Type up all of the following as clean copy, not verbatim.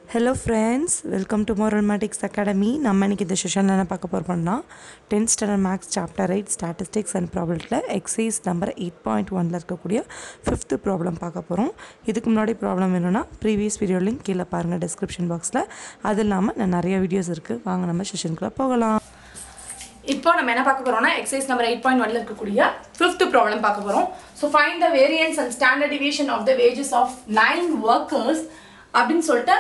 Hello friends, welcome to Moralmatics Academy. நம்ம இன்னைக்கு இந்த செஷன்ல என்ன பார்க்க போறோம்னா 10th standard maths chapter 8 statistics and probabilityல exercise number 8.1ல இருக்கக்கூடிய 5th problem பார்க்க போறோம். இதுக்கு முன்னாடி problem வேணும்னா previous video link கீழ பாருங்க description boxல. அது இல்லாம நிறைய வீடியோஸ் இருக்கு. வாங்க நம்ம செஷனுக்குள்ள போகலாம். இப்போ நம்ம என்ன பார்க்க போறோம்னா exercise number 8.1ல இருக்கக்கூடிய 5th problem பார்க்க போறோம். So find the variance and standard deviation of the wages of 9 workers அப்படினு சொல்லிட்டு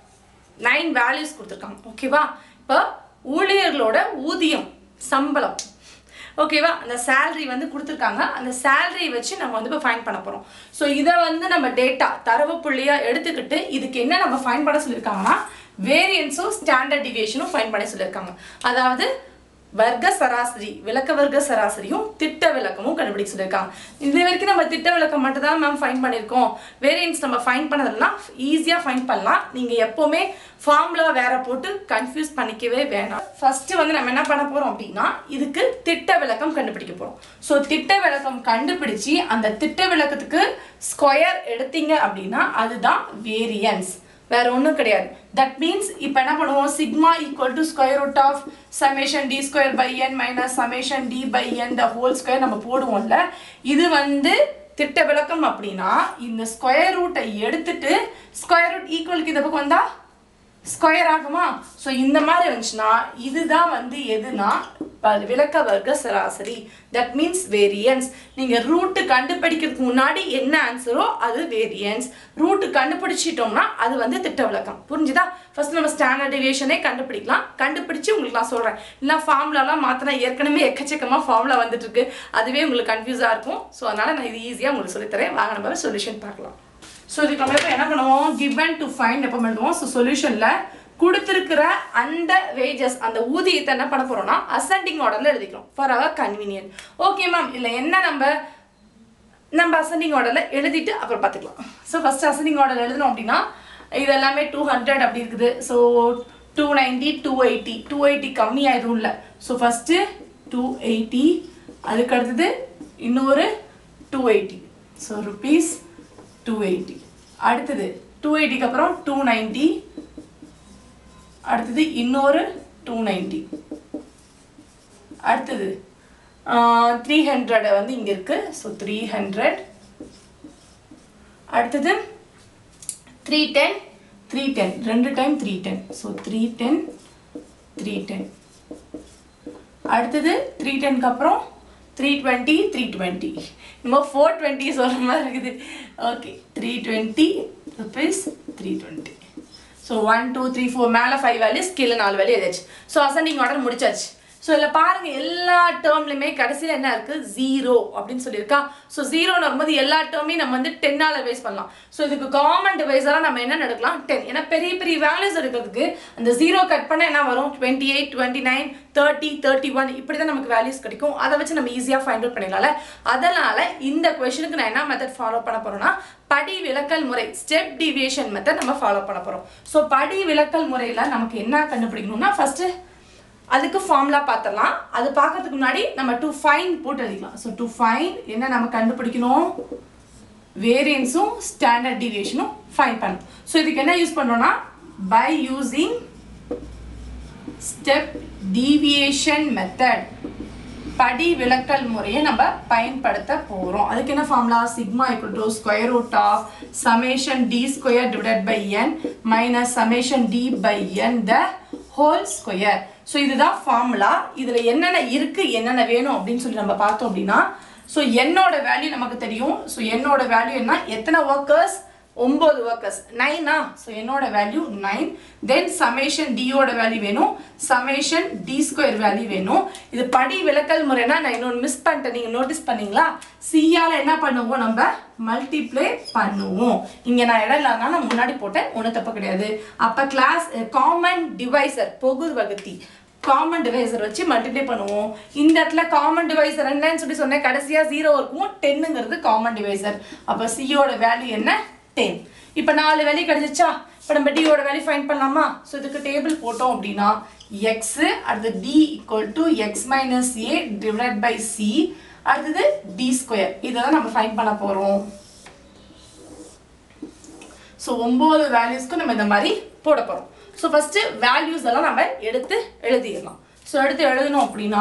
9 values கொடுத்திருக்காங்க. ஓகேவா? இப்போ ஊழியர்களோட ஊதியம் சம்பளம் ஓகேவா? அந்த salary வந்து கொடுத்திருக்காங்க. அந்த salary வச்சு நம்ம வந்து இப்ப ஃபைண்ட் பண்ண போறோம். சோ இத வந்து நம்ம டேட்டா தரவு புள்ளியா எடுத்துக்கிட்டு இதுக்கு என்ன நம்ம ஃபைண்ட் பண்ண சொல்லிருக்காங்கன்னா வேரியன்ஸும் ஸ்டாண்டர்ட் டிவியேஷனும் ஃபைண்ட் பண்ண சொல்லிருக்காங்க. அதாவது வர்க்க சராசரி விலக்க வர்க்க சராசரியும் திட்ட விலக்கமும் கண்டுபிடிக்க சொல்லிருக்காங்க. இது வரைக்கும் நம்ம திட்ட விலக்கம் மட்டும் தான் மேம் ஃபைண்ட் பண்ணிருக்கோம். வேரியன்ஸ் நம்ம ஃபைண்ட் பண்ணதெல்லாம் ஈஸியா ஃபைண்ட் பண்ணலாம். நீங்க எப்பவுமே ஃபார்முலா வேற போட்டு கன்ஃபியூஸ் பண்ணிக்கவே வேணாம். ஃபர்ஸ்ட் வந்து நம்ம என்ன பண்ண போறோம் அப்படினா இதுக்கு திட்ட விலக்கம் கண்டுபிடிக்க போறோம். சோ திட்ட விலக்கம் கண்டுபிடிச்சி அந்த திட்ட விலக்கத்துக்கு ஸ்கொயர் எடுத்தீங்க அப்படினா அதுதான் வேரியன்ஸ். வேற ஒண்ணும் கிடையாது. That means இப்போ என்ன பண்ணுவோம் sigma equal to square root of summation d square by n minus summation d by n the whole square நம்ம போடுவோம்ல. இது வந்து திட்ட விலக்கம் அப்படினா இந்த ஸ்கொயர் ரூட்டை எடுத்துட்டு ஸ்கொயர் ரூட் ஈக்குவலுக்கு இந்த பக்கம் வந்தா ஸ்கொயர் ஆகுமா? சோ இந்த மாதிரி வந்துச்சுனா இதுதான் வந்து எதுனா விலக்க வர்க்க சராசரி. that means variance. நீங்க ரூட் கண்டுபிடிக்கிறதுக்கு முன்னாடி என்ன ஆன்சரோ அது வேரியன்ஸ். ரூட் கண்டுபிடிச்சிட்டோம்னா அது வந்து திட்ட விலக்கம். புரிஞ்சுதா? ஃபர்ஸ்ட் நம்ம ஸ்டாண்டர்ட் டிவியேஷனே கண்டுபிடிக்கலாம். கண்டுபிடிச்சு உங்களுக்கு நான் சொல்றேன். இல்ல ஃபார்முலாலாம் மாத்தினா ஏற்கனவே எக்கச்சக்கமா ஃபார்முலா வந்துட்டு இருக்கு. அதுவே உங்களுக்கு கன்ஃபியூஸா இருக்கும். சோ அதனால நான் இது ஈஸியா உங்களுக்கு சொல்லி தரேன். வாங்க நம்ம சொல்யூஷன் பார்க்கலாம். சோ இதுக்கு நம்ம இப்ப என்ன பண்ணுவோம் given to find எப்ப பண்ணுவோம். சோ சொல்யூஷன்ல கொடுத்திருக்கிற அந்த wages அந்த ஊதியத்தை என்ன பண்ண போறோம்னா ascending orderல எழுதிக்கிறோம் for our convenient. Okay ma'am இல்ல என்ன நம்ம ascending orderல எழுதிட்டு அப்புறம் பாத்துக்கலாம். சோ ஃபர்ஸ்ட் ascending order எழுதணும் அப்படினா இது எல்லாமே 200 அப்படி இருக்குது. சோ 290 280 280 கம்மி ஆயிரும் இல்ல. சோ ஃபர்ஸ்ட் 280 அதுக்கு அடுத்து இன்னொரு 280. சோ rupees 280 அடுத்து 280 க்கு அப்புறம் 290 அடுத்து இன்னொரு 290 அடுத்து 300 வந்து இங்க இருக்கு. சோ 300 அடுத்து 310 310 ரெண்டு டைம் 310. சோ 310 310 அடுத்து 310 க்கு அப்புறம் 320 320 நம்ம 420 சொல்ற மாதிரி இருக்குது. Okay 320 rupees 320. So 1 2 3 4 மேல 5 values கீழ 4 வேல்யூ எழுதியாச்சு. சோ அசெண்டிங் ஆர்டர் முடிச்சாச்சு. சோ இல்ல பாருங்க எல்லா டேர்ம்லயுமே கடைசில என்ன இருக்கு 0 அப்படினு சொல்லிருக்கா. சோ 0 ன்னு வரும்போது எல்லா டேர்மையும் நம்ம வந்து 10 ஆல டிவைஸ் பண்ணலாம். சோ இதுக்கு காமன் டிவைஸரா நம்ம என்ன எடுக்கலாம் 10. ஏனா பெரிய பெரிய வேல்யூஸ் எடுக்கிறதுக்கு அந்த 0 கட் பண்ணா என்ன வரும் 28 29 30 31 இப்படி தான் நமக்கு வேல்யூஸ் கிடைக்கும். அத வச்சு நம்ம ஈஸியா ஃபைண்ட் அவுட் பண்ணிடலாம்ல. அதனால இந்த क्वेश्चनக்கு நான் என்ன மெத்தட் ஃபாலோ பண்ண போறேன்னா படி விலக்கல் முறை ஸ்டெப் டிவியேஷன் மெத்தட் நம்ம ஃபாலோ பண்ண போறோம். சோ படி விலக்கல் முறையில நமக்கு என்ன கண்டுபிடிக்கணும்னா ஃபர்ஸ்ட் அதுக்கு ஃபார்முலா பார்த்தறலாம். அது பார்க்கிறதுக்கு முன்னாடி நம்ம to find போட்டு எழுதிக்கலாம். சோ to find என்ன நம்ம கண்டுபிடிக்கணும் வேரியன்ஸும் ஸ்டாண்டர்ட் டிவியேஷனும் ஃபைண்ட் பண்ணனும். சோ இதுக்கு என்ன யூஸ் பண்றோம்னா by using step deviation method படி விலக்கல் முறையை நம்ம பயன்படுத்த போறோம். அதுக்கு என்ன formula sigma equal to square root of summation d square divided by n minus summation d by n the whole square. So இதுதான் ஃபார்முலா. இதுல என்னென்ன இருக்கு என்னென்ன வேணும் அப்படினு சொல்லி நம்ம பார்த்தோம் அப்படினா சோ n ஓட வேல்யூ நமக்கு தெரியும். சோ n ஓட வேல்யூ என்ன எத்தனை வர்க்கர்ஸ் 9 வர்க்கர்ஸ் 9 ஆ. சோ n ஓட வேல்யூ 9. தென் சமேஷன் d ஓட வேல்யூ வேணும். சமேஷன் d ஸ்கொயர் வேல்யூ வேணும். இது படி விலக்கல் முறைனா நான் இன்னொரு மிஸ் பண்ணிட்டேன். நீங்க நோட்டீஸ் பண்ணீங்களா? c ஆல என்ன பண்ணுவோம் நம்ம மல்டிப்ளை பண்ணுவோம். இங்க நான் இடம் இல்லனா நான் முன்னாடி போட்டேன். ஒண்ணும் தப்பு கிடையாது. அப்ப கிளாஸ் காமன் டிவைசர் பொது வகுத்தி காமன் டிவைசர் வச்சு மல்டிப்ளை பண்ணுவோம். இந்த இடத்துல காமன் டிவைசர் என்னன்னு சொன்னேன். கடைசியா 0 இருக்கும். 10ங்கிறது காமன் டிவைசர். அப்ப c ஓட வேல்யூ என்ன 10. இப்போ 4 வேல்யூ கிடைச்சிச்சா? இப்போ நம்ம d ஓட வேல்யூ ஃபைண்ட் பண்ணலாமா? சோ இதுக்கு டேபிள் போட்டோம் அப்படினா x அடுத்து d x - a divided by c அடுத்து d ஸ்கொயர். இத தான் நம்ம ஃபைண்ட் பண்ண போறோம். ஸோ 9 வேல்யூஸ்க்கு நம்ம இந்த மாதிரி போட போகிறோம். ஸோ ஃபஸ்ட்டு வேல்யூஸ் எல்லாம் நம்ம எடுத்து எழுதிடலாம். ஸோ எடுத்து எழுதணும் அப்படின்னா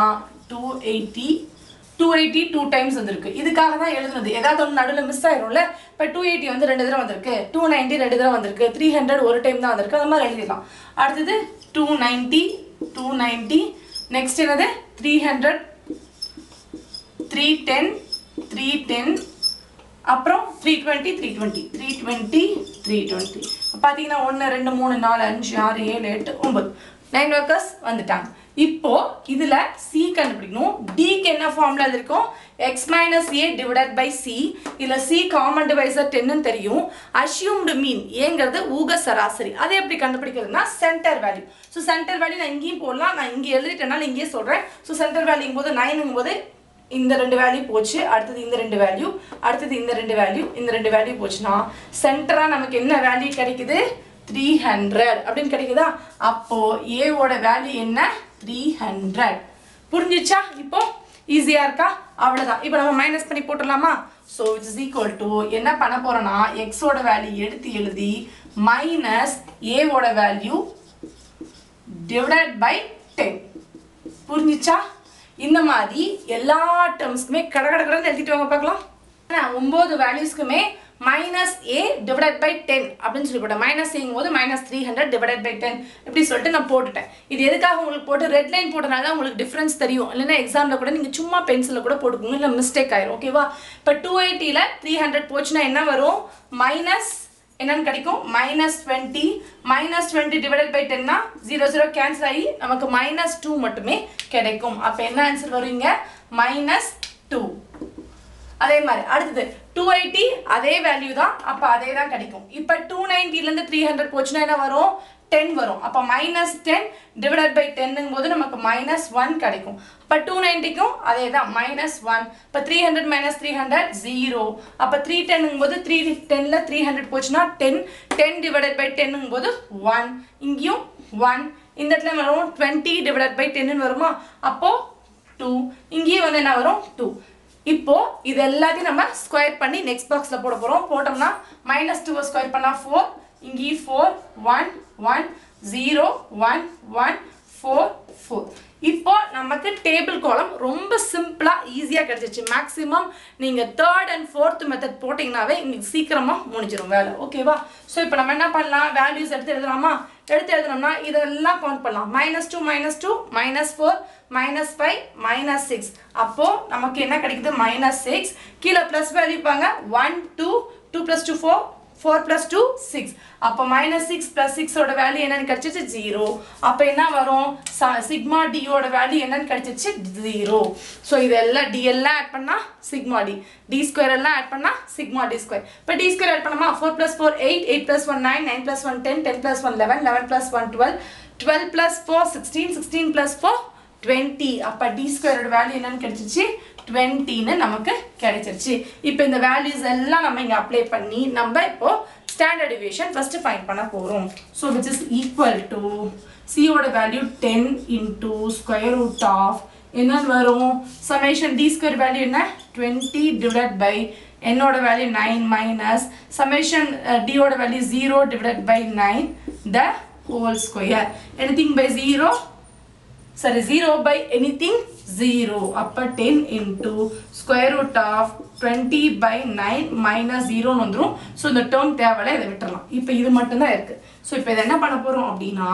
280 2 டைம்ஸ் வந்திருக்கு. இதுக்காக தான் எழுதுனது. ஏதாவது ஒன்று நடுவில் மிஸ் ஆயிரும்ல. இப்போ 280 வந்து 2 தடவை வந்திருக்கு, 290 2 தடவை வந்திருக்கு, 300 ஒரு டைம் தான் வந்திருக்கு. அது மாதிரி எழுதிடலாம். அடுத்தது 290 நெக்ஸ்ட் என்னது 300 310 அப்புறம் 320 பார்த்தீங்கன்னா 1 2 3 4 5 6 7 8 9 9 ஒர்க்கர்ஸ் வந்துட்டாங்க. இப்போ இதுல C கண்டுபிடிக்கணும். D க்கு என்ன ஃபார்முலா இருக்கும்? x minus a divided by c. இதுல C காமன் டிவைசர் 10 ன்னு தெரியும். assumed mean ஏங்கிறது ஊக சராசரி. அதை எப்படி கண்டுபிடிக்கிறதுனா centre value. So centre value நான் இங்கேயும் போடலாம். நான் இங்கே எழுதிட்டேனால இங்கேயே சொல்றேன். சோ சென்டர் வேல்யூங்கும் போது 9ங்கும் போது இந்த ரெண்டு வேல்யூ போச்சு, அடுத்தது இந்த ரெண்டு வேல்யூ, அடுத்தது இந்த ரெண்டு வேல்யூ, இந்த ரெண்டு வேல்யூ போச்சுனா சென்டரா நமக்கு என்ன வேல்யூ கிடைக்குது? 300 அப்படின்னு கிடைக்குதா? அப்போ a ஓட வேல்யூ என்ன? 300. புரிஞ்சிச்சா? இப்போ ஈஸியா இருக்கா? அவ்வளவுதான். இப்போ நம்ம மைனஸ் பண்ணி போட்டுடலாமா? so which is equal to என்ன பண்ண போறோம்னா x ஓட வேல்யூ எடுத்து எழுதி மைனஸ் a ஓட வேல்யூ divided by 10. புரிஞ்சிச்சா? இந்த மாதிரி எல்லா டேர்ம்ஸ்க்குமே கடகடன்னு எழுதிட்டு வாங்க பார்க்கலாம். 9 வேல்யூஸ்க்குமே மைனஸ் a divided by 10 அப்படின்னு சொல்லி போட்டேன். மைனஸ் ஏங்கும் போது மைனஸ் 300 divided by 10 இப்படி சொல்லிட்டு நான் போட்டுட்டேன். இது எதுக்காக உங்களுக்கு போட்டு ரெட் லைன் போட்டனால தான் உங்களுக்கு டிஃபரன்ஸ் தெரியும். இல்லைன்னா எக்ஸாமில் கூட நீங்கள் சும்மா பென்சிலில் கூட போட்டுக்கோங்க, இல்லை மிஸ்டேக் ஆயிரும். ஓகேவா? இப்போ 280ல் 300 போச்சுன்னா என்ன வரும்? மைனஸ் என்னன்னு கிடைக்கும்? மைனஸ் 20. மைனஸ் 20 டிவைடட் பை 10னா 0 0 கேன்சல் ஆகி நமக்கு மைனஸ் 2 மட்டுமே கிடைக்கும். அப்போ என்ன ஆன்சர் வருவீங்க? மைனஸ் 2. அதே மாதிரி அடுத்தது 280 அதே வேல்யூ தான், அப்போ அதே தான் கிடைக்கும். இப்போ 290லேருந்து 300 போச்சுன்னா என்ன வரும்? 10 வரும். அப்போ மைனஸ் 10 டிவைடட் பை 10ங்கும் போது நமக்கு மைனஸ் 1 கிடைக்கும். இப்போ 290க்கும் அதே தான் மைனஸ் 1. இப்போ 300 மைனஸ் 300 0. அப்போ 310ங்கும் போது 310ல 300 போச்சுன்னா 10 டிவைடட் பை 10ங்கும் போது 1. இங்கேயும் 1. இந்த இடத்துல வரும் 20 டிவைடட் பை 10ன்னு வருமா? அப்போ 2. இங்கேயும் வந்து என்ன வரும்? 2. இப்போ இது எல்லாத்தையும் நம்ம ஸ்கொயர் பண்ணி நெக்ஸ்ட் பாக்ஸ்ல போட போறோம். போட்டோம்னா மைனஸ் 2 ஸ்கொயர் பண்ணா 4, இங்கே 4 1 1 0 1 1 4 4. இப்போ நமக்கு டேபிள் காலம் ரொம்ப சிம்பிளா ஈஸியா கிடைச்சிச்சு. மேக்ஸிமம் நீங்க 3rd and 4th மெத்தட் போட்டீங்கன்னாவே உங்களுக்கு சீக்கிரமா முடிஞ்சிடும் வேலை. ஓகேவா? ஸோ இப்போ நம்ம என்ன பண்ணலாம்? வேல்யூஸ் எடுத்து எழுதலாமா? எடுத்து எழுதணும்னா இதெல்லாம் கவுண்ட் பண்ணலாம். -2 -2 -4 -5 -6. அப்போ நமக்கு என்ன கிடைக்குது? -6. கீழே பிளஸ் வேல்யூ பாங்க. 1 2 2 + 2 4 4 + 2 6. அப்போ -6 + 6 ஓட வேல்யூ என்னன்னு கிடைச்சிச்சு? 0. அப்போ என்ன வரும்? சிக்மா d ஓட வேல்யூ என்னன்னு கிடைச்சிச்சு? 0. ஸோ இதெல்லாம் d எல்லாம் ஆட் பண்ணா சிக்மா d, d ஸ்கொயர் எல்லாம் ஆட் பண்ணா சிக்மா d ஸ்கொயர். இப்போ d ஸ்கொயர் ஆட் பண்ணாமா? 4 + 4 8 8 + 1 9 9 + 1 10 10 + 1 11 11 + 1 12 12 + 4 16 16 + 4 20. அப்போ d ஸ்கொயரோட வேல்யூ என்னன்னு கிடைச்சிச்சு? 20ன்னு நமக்கு கிடைச்சிருச்சு. இப்போ இந்த வேல்யூஸ் எல்லாம் நம்ம இங்கே அப்ளை பண்ணி நம்ம இப்போ ஸ்டாண்டர்ட் டிவியேஷன் ஃபர்ஸ்ட் ஃபைண்ட் பண்ண போகிறோம். So which is equal to c ஓட value 10 into square root of என்னன்னு வரும்? சமேஷன் d ஸ்கொயர் வேல்யூ என்ன? 20 டிவைடட் பை n ஓட வேல்யூ 9 மைனஸ் சமேஷன் d ஓட value 0 divided by 9 the whole square. Anything by 0 sorry 0 by anything 0. அப்போ 10 into square root of 20 by 9 minus 0 வந்துரும். So இந்த term தேவையில்ல, இதை விட்டுறலாம். இப்போ இது மட்டும்தான் இருக்கு. ஸோ இப்போ இதை என்ன பண்ண போகிறோம் அப்படின்னா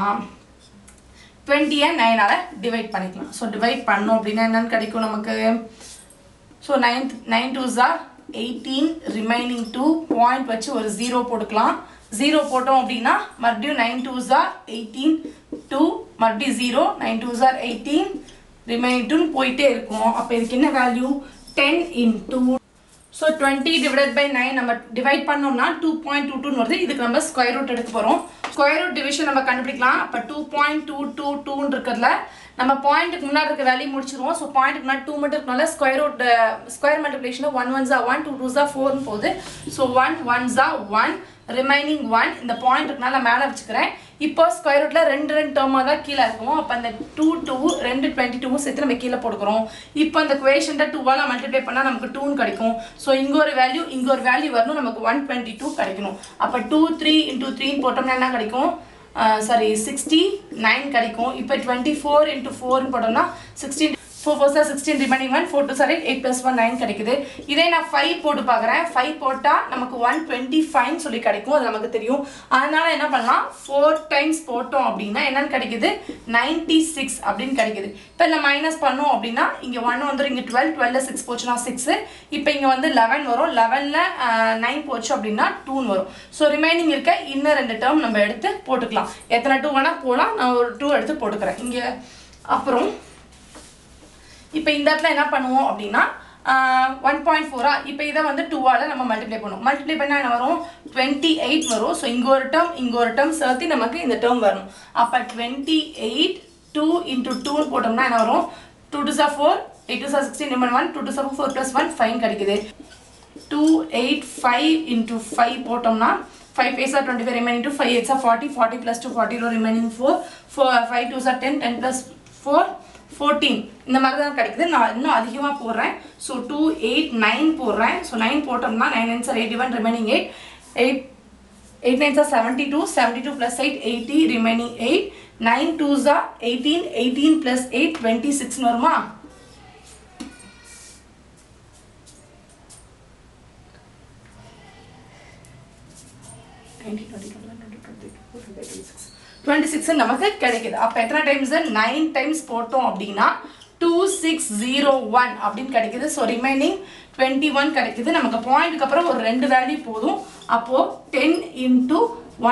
20 9ஆல் டிவைட் பண்ணிக்கலாம். ஸோ டிவைட் பண்ணோம் அப்படின்னா என்னன்னு கிடைக்கும் நமக்கு? So 9 2s are 18, remaining 2 point வச்சு ஒரு 0 போட்டுக்கலாம். 0 போட்டோம் அப்படின்னா மறுபடியும் 9 2s are 18 2 மறுபடியும் 0 9 2s are 18 ரிமைனிங் 2 போயிட்டே இருக்கும். அப்போ இதுக்கு என்ன value? 10 into so 20 divided by 9 நம்ம டிவைட் பண்ணோம்னா 2.22 வருது. இதுக்கு நம்ம ஸ்கொயர் ரூட் எடுக்க போகிறோம். ஸ்கொயர் ரூட் டிவிஷன் நம்ம கண்டுபிடிக்கலாம். அப்போ 2.222 இருக்கிறதுல நம்ம பாயிண்ட்டுக்கு முன்னாடி இருக்க வேல்யூ முடிச்சிருவோம். ஸோ பாயிண்ட்டுக்கு முன்னாடி 2 மட்டும் இருக்கனால square multiplication 1 1s are 1 2 2s are 4 போகுது. ஸோ 1 1s are 1 ரிமைனிங் 1 இந்த பாயிண்ட் இருக்கனால நான் மேலே வச்சுக்கிறேன். இப்போ ஸ்கொயர் ரூட்டில் ரெண்டு டேர்மாக தான் கீழே இருக்கும். அப்போ அந்த 22 சேர்த்து நம்ம கீழே போடுக்கிறோம். இப்போ அந்த குவேஷன்ட்ட 2ஆல் மல்டிப்ளை பண்ணால் நமக்கு 2 கிடைக்கும். ஸோ இங்கே ஒரு வேல்யூ வரணும், நமக்கு 122 கிடைக்கணும். அப்போ 2 3 × 3 போட்டோம்னா என்ன கிடைக்கும்? 69 கிடைக்கும். இப்போ 24 × 4 போட்டோம்னா 16 4 4 are 16 remaining 1 4 2 are 8 plus 1 9 கிடைக்குது. இதே நான் 5 போட்டு பார்க்குறேன். 5 போட்டால் நமக்கு 125 சொல்லி கிடைக்கும், அது நமக்கு தெரியும். அதனால் என்ன பண்ணலாம், 4 times போட்டோம் அப்படின்னா என்னன்னு கிடைக்குது, 96 அப்படின்னு கிடைக்குது. இப்போ இல்லை மைனஸ் பண்ணோம் அப்படின்னா இங்கே 1 வந்துடும், இங்கே 12 12ல் 6 போச்சுன்னா 6. இப்போ இங்கே வந்து 11 வரும், 11ல் 9 போச்சு அப்படின்னா 2 வரும். ஸோ ரிமைனிங் இருக்க இன்னும் 2 டேர்ம் நம்ம எடுத்து போட்டுக்கலாம். எத்தனை 2 வேணால் போகலாம், நான் ஒரு 2 எடுத்து போட்டுக்கிறேன் இங்கே. அப்புறம் இப்போ இந்த இடத்துல என்ன பண்ணுவோம் அப்படின்னா 1.4 இப்போ இதை வந்து 2ஆல் நம்ம மல்டிப்ளை பண்ணுவோம். மல்டிப்ளை பண்ணால் என்ன வரும், 28 வரும். ஸோ இங்கே ஒரு டேர்ம் சேர்த்து நமக்கு இந்த டேர்ம் வரும். அப்போ 28 2 × 2 போட்டோம்னா என்ன வரும், 2 2s are 4 8 2s are 16 remaining 1 2 2s are 4 plus 1 5 கிடைக்குது. 285 × 5 போட்டோம்னா 5 5s are 25 remaining 2 5 8s are 40 40 plus 2 40 remaining 4 5 2s are 10 10 plus 4 14 இந்த மாதிரி தான் கிடைக்குது. நான் இன்னும் அதிகமாக போடுறேன். ஸோ 2 8 9 போடுறேன். ஸோ 9 போட்டோம்னா 9 9s are 81 remaining 8 8 9s are 72 72 plus 8 80 remaining 8 9 2s are 18 18 plus 8 26 வருமா? நமக்கு கிடைக்குது. அப்போ எத்தனை டைம்ஸ், 9 டைம்ஸ் போட்டோம் அப்படின்னா 2601 அப்படின்னு கிடைக்குது. ஸோ ரிமைனிங் 21 கிடைக்குது. நமக்கு பாயிண்ட்டுக்கு அப்புறம் ஒரு 2 வேல்யூ போதும். அப்போது 10 ×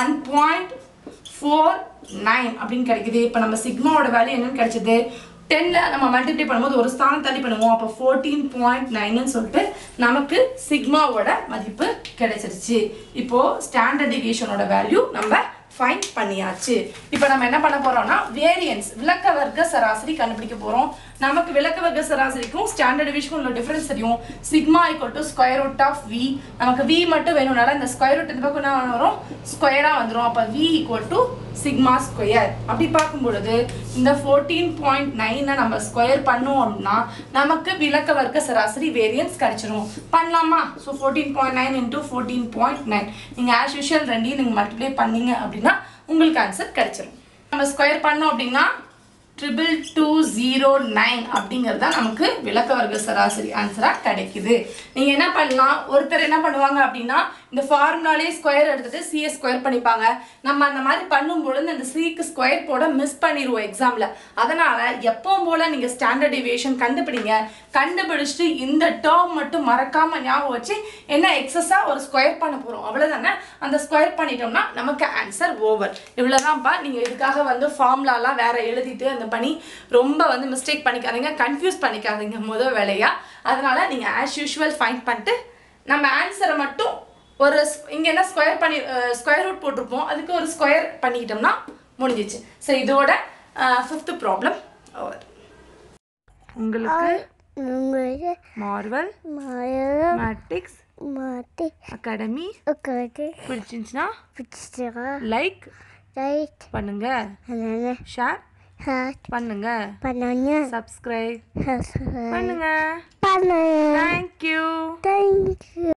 1.49 அப்படின்னு கிடைக்குது. இப்போ நம்ம சிக்மாவோட வேல்யூ என்னன்னு கிடைச்சது, 10ல் நம்ம மல்டிப்ளை பண்ணும்போது ஒரு ஸ்தானம் தள்ளி பண்ணுவோம். அப்போ 14.9ன்னு சொல்லிட்டு நமக்கு சிக்மாவோட மதிப்பு கிடைச்சிருச்சு. இப்போது ஸ்டாண்டர்ட் டிவியேஷனோட வேல்யூ நம்ம ஃபைண்ட் பண்ணியாச்சு. இப்போ நம்ம என்ன பண்ண போறோம்னா வேரியன்ஸ் விளக்க வர்க்க சராசரி கண்டுபிடிக்க போறோம். நமக்கு விளக்க வர்க்க சராசரிக்கும் ஸ்டாண்டர்ட் டிவியேஷனுக்கும் உள்ள டிஃபரன்ஸ் தெரியும். Sigma = square root of v. நமக்கு v மட்டும் வேணும்னால இந்த ஸ்கொயர் ரூட் இந்த பக்கம் என்ன வரும், ஸ்கொயரா வந்துடும். அப்போ v = சிக்மா ஸ்கொயர். அப்படி பார்க்கும் பொழுது இந்த 14.9 நம்ம ஸ்கொயர் பண்ணோம் அப்படின்னா நமக்கு விளக்க வர்க்க சராசரி வேரியன்ஸ் கிடைச்சிரும். பண்ணலாமா? ஸோ 14.9 × 14.9 நீங்கள் ஆஸ் யூஷுவல் ரெண்டையும் நீங்கள் மல்டிப்ளை பண்ணீங்க அப்படின்னா உங்களுக்கு ஆன்சர் கிடைச்சிரும். நம்ம ஸ்கொயர் பண்ணோம் அப்படின்னா 2209 அப்படிங்கிறது தான் நமக்கு விளக்க வர்க்க சராசரி ஆன்சராக கிடைக்குது. நீங்கள் என்ன பண்ணலாம், ஒருத்தர் என்ன பண்ணுவாங்க அப்படின்னா இந்த ஃபார்முலாலே ஸ்கொயர் எடுத்துகிட்டு சியை ஸ்கொயர் பண்ணிப்பாங்க. நம்ம அந்த மாதிரி பண்ணும்பொழுது அந்த சிக்கு ஸ்கொயர் போட மிஸ் பண்ணிடுவோம் எக்ஸாமில். அதனால் எப்பவும் போல் நீங்கள் ஸ்டாண்டர்ட் டிவியேஷன் கண்டுபிடிங்க. கண்டுபிடிச்சிட்டு இந்த டேர்ம் மட்டும் மறக்காமல் ஞாபகம் வச்சு என்ன எக்ஸஸாக ஒரு ஸ்கொயர் பண்ண போகிறோம், அவ்வளோதானே. அந்த ஸ்கொயர் பண்ணிட்டோம்னா நமக்கு ஆன்சர் ஓவர். இவ்வளோதான்ப்பா. நீங்கள் இதுக்காக வந்து ஃபார்முலாலாம் வேறு எழுதிட்டு அந்த பண்ணி ரொம்ப வந்து மிஸ்டேக் பண்ணிக்காதீங்க, கன்ஃபியூஸ் பண்ணிக்காதீங்க முதல் வேலையா. அதனால் நீங்கள் ஆஸ் யூஷுவல் ஃபைண்ட் பண்ணிட்டு நம்ம ஆன்சரை மட்டும் ஒரு இங்கே என்ன ஸ்கொயர் ரூட் போட்டிருப்போம், அதுக்கு ஒரு ஸ்கொயர் பண்ணிக்கிட்டோம்னா முடிஞ்சிச்சு. ஸோ இதோட 5th ப்ராப்ளம் ஓவர். உங்களுக்கு மார்வல் மேட்டிக்ஸ் அகாடமி பிடிச்சிருந்துச்சுன்னா லைக் பண்ணுங்க, ஷேர் பண்ணுங்க, சப்ஸ்கிரைப் பண்ணுங்க. தேங்க்யூ.